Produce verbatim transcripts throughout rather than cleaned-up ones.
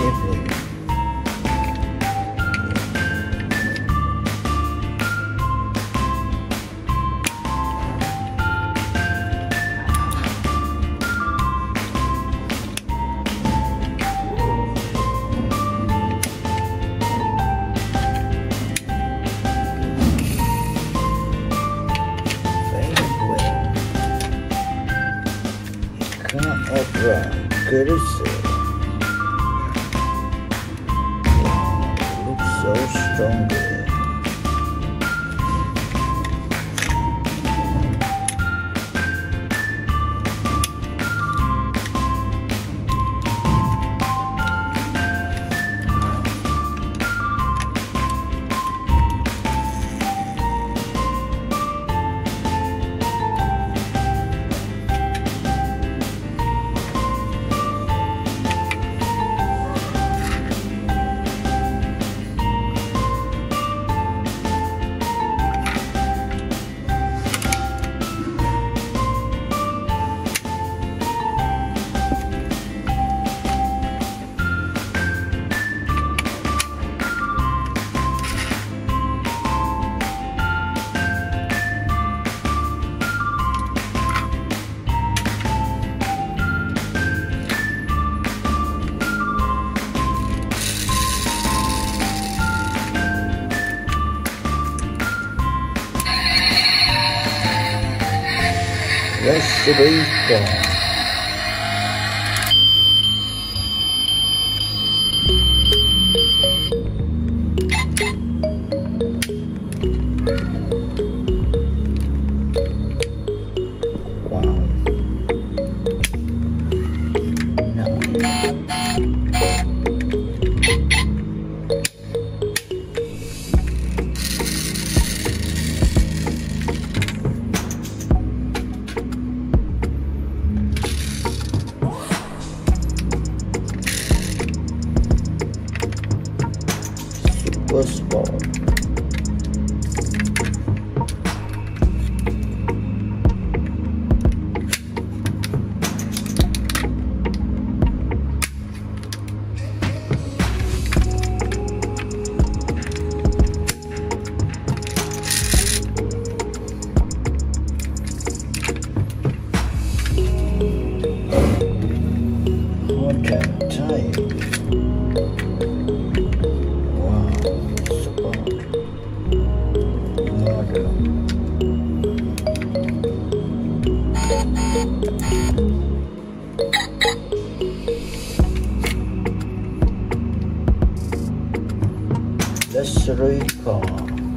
Ghibli. Opera Kurusu. Wow, looks so strong. Restoration. Sport. Hard type. Let's recall.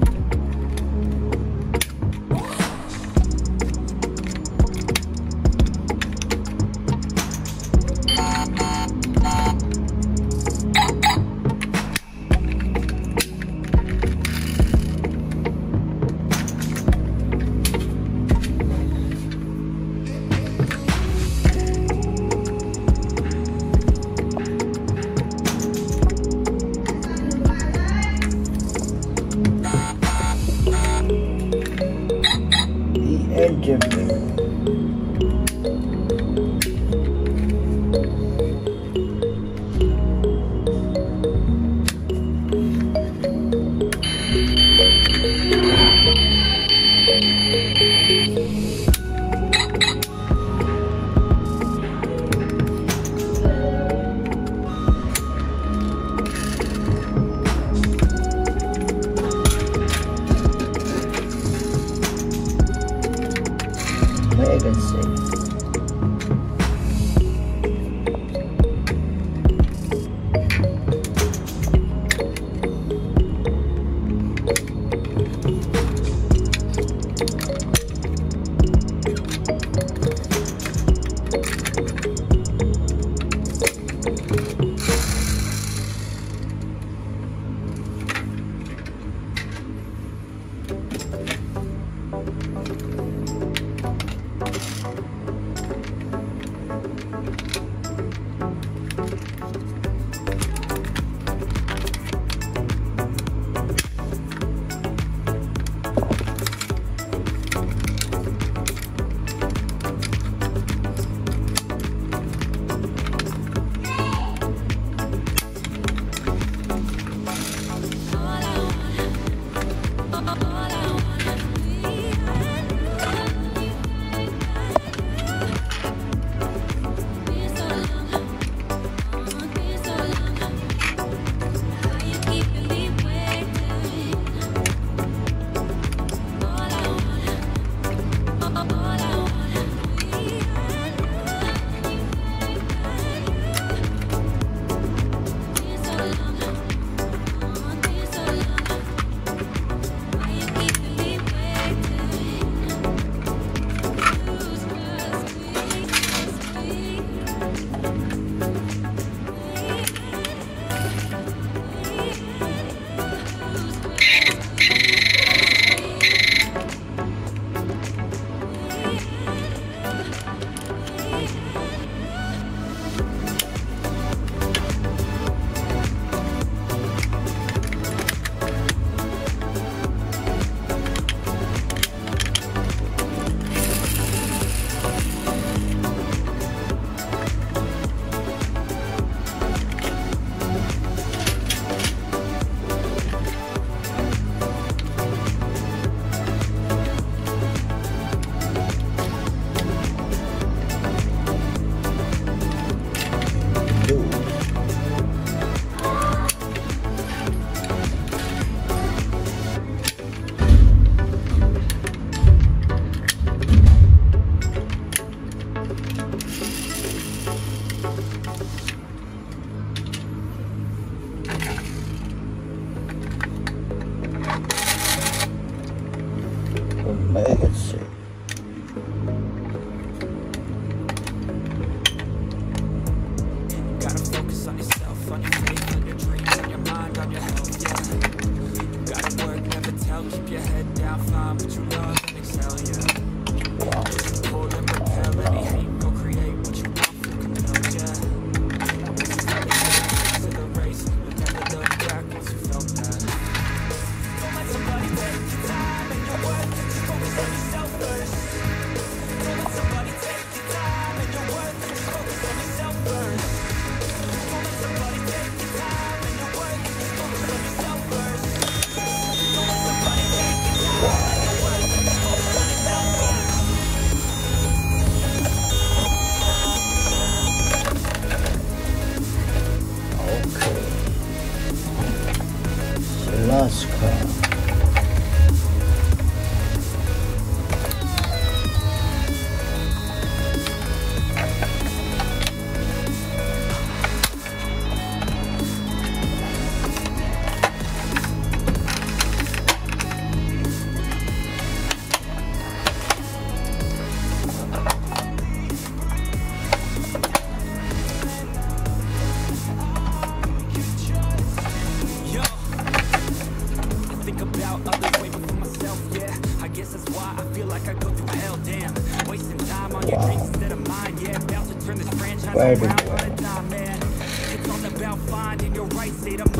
Engine room. Legacy. legacy. Gotta focus on yourself, on your faith, on your dreams, on your mind, on your health, yeah. You gotta work, never tell, keep your head down, find what you love and excel, yeah. Wow. Pull and repel any hate, go create what you want, feel compelled, yeah. To the race, you'll never look back once you felt that. Don't let somebody take your time and your worth, just focus on yourself first. Don't let somebody take your time and your worth, just focus on yourself first. Don't let somebody take your time and your worth, just focus on yourself first. Don't let somebody take your time and your worth, just focus on yourself first. Okay. Alaska. Yo, I think about others way before myself, yeah. I guess that's why I feel like I go through hell, damn. Wasting time on your Wow. dreams instead of mine, yeah. About to turn this franchise Very around well. on a dime, man. It's all about finding your right state of